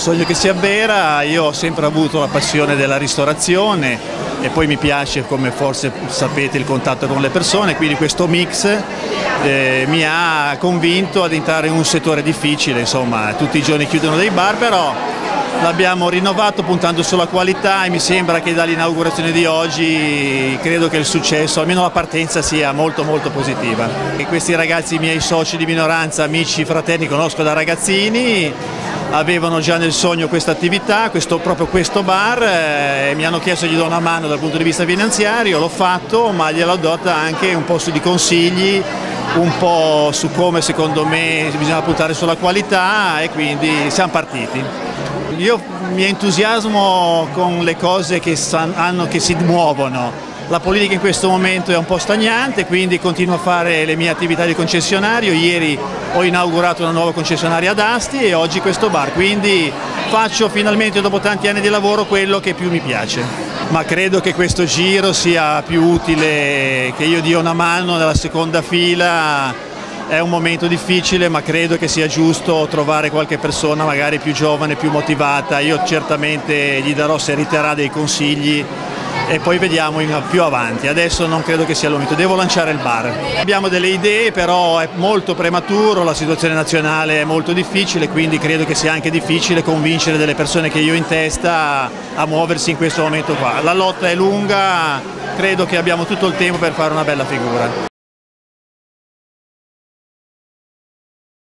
sogno che si avvera. Io ho sempre avuto la passione della ristorazione e poi mi piace, come forse sapete, il contatto con le persone, quindi questo mix mi ha convinto ad entrare in un settore difficile. Insomma, tutti i giorni chiudono dei bar, però l'abbiamo rinnovato puntando sulla qualità e mi sembra che dall'inaugurazione di oggi credo che il successo, almeno la partenza, sia molto positiva. E questi ragazzi, i miei soci di minoranza, amici, fraterni, conosco da ragazzini, avevano già nel sogno questa attività, proprio questo bar, e mi hanno chiesto di do una mano dal punto di vista finanziario. L'ho fatto, ma gliel'ho data anche un po' di consigli, un po' su come secondo me bisogna puntare sulla qualità, e quindi siamo partiti. Io mi entusiasmo con le cose che si muovono. La politica in questo momento è un po' stagnante, quindi continuo a fare le mie attività di concessionario. Ieri ho inaugurato una nuova concessionaria ad Asti e oggi questo bar, quindi faccio finalmente, dopo tanti anni di lavoro, quello che più mi piace. Ma credo che questo giro sia più utile che io dia una mano nella seconda fila. È un momento difficile, ma credo che sia giusto trovare qualche persona magari più giovane, più motivata. Io certamente gli darò, se riterrà, dei consigli e poi vediamo più avanti. Adesso non credo che sia il momento, devo lanciare il bar. Abbiamo delle idee, però è molto prematuro, la situazione nazionale è molto difficile, quindi credo che sia anche difficile convincere delle persone che io ho in testa a muoversi in questo momento qua. La lotta è lunga, credo che abbiamo tutto il tempo per fare una bella figura.